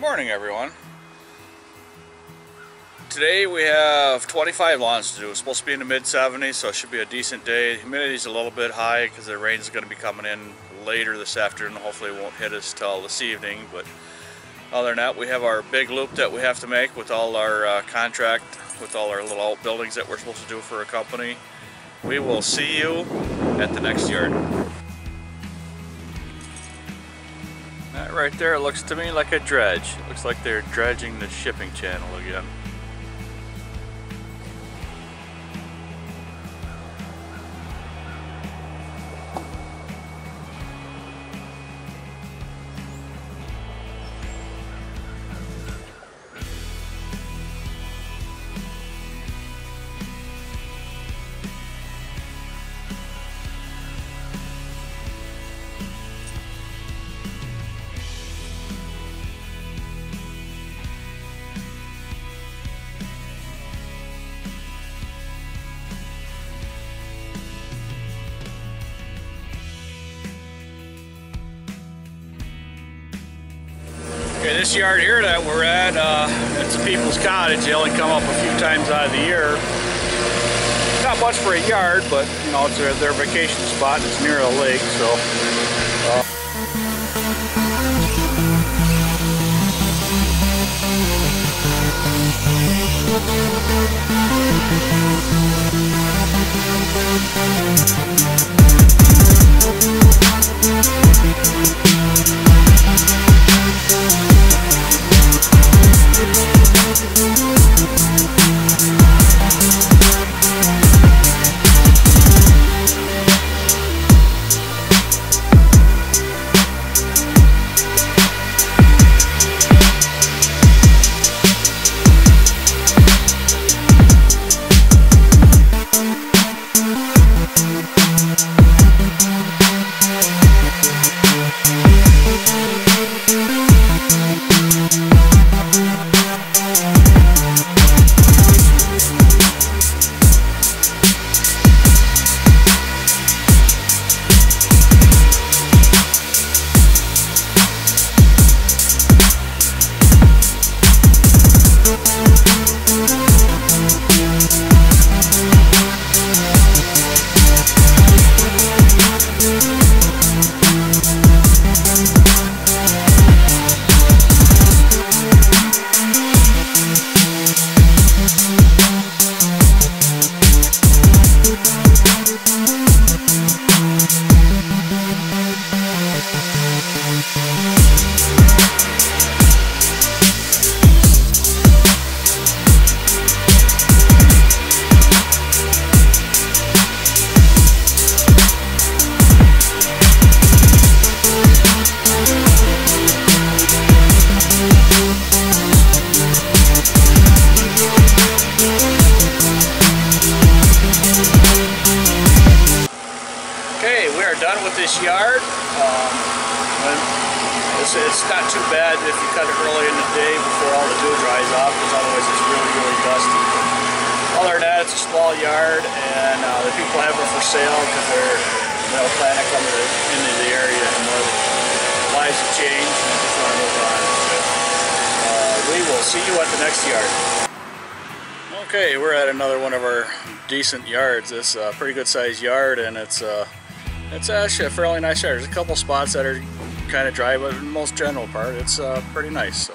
morning, everyone. Today we have 25 lawns to do. It's supposed to be in the mid-70s, so it should be a decent day. Humidity's a little bit high because the rain is going to be coming in later this afternoon. Hopefully it won't hit us till this evening, but other than that, we have our big loop that we have to make with all our contract, with all our little outbuildings that we're supposed to do for a company. We will see you at the next yard. That right there looks to me like a dredge. It looks like they're dredging the shipping channel again. Okay, this yard here that we're at, it's a people's cottage. They only come up a few times out of the year. Not much for a yard, but you know, it's their vacation spot. It's near a lake, so. Done with this yard. It's not too bad if you cut it early in the day before all the dew dries off, because otherwise it's really dusty. Other than that, it's a small yard, and the people have it for sale because they're planning to come into the area, and their lives have changed, and they just want to move on. We will see you at the next yard. Okay, we're at another one of our decent yards. It's a pretty good sized yard, and it's actually a fairly nice yard. There's a couple spots that are kind of dry, but for the most general part, it's pretty nice. So.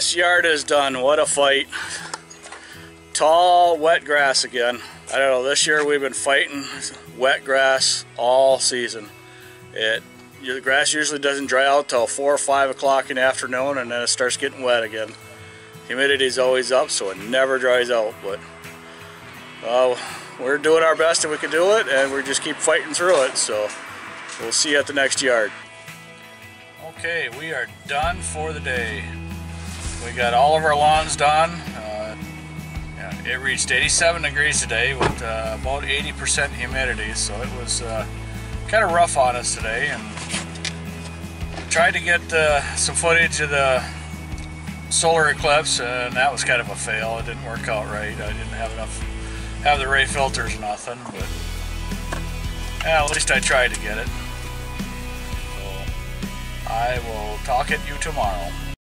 This yard is done. What a fight. Tall, wet grass again. I don't know, this year we've been fighting wet grass all season. The grass usually doesn't dry out till 4 or 5 o'clock in the afternoon, and then it starts getting wet again. Humidity's always up, so it never dries out. But we're doing our best if we can do it, and we just keep fighting through it. So we'll see you at the next yard. Okay, we are done for the day. We got all of our lawns done. It reached 87 degrees today with about 80% humidity, so it was kind of rough on us today. And tried to get some footage of the solar eclipse, and that was kind of a fail. It didn't work out right. I didn't have the right filters or nothing, but at least I tried to get it. So I will talk at you tomorrow.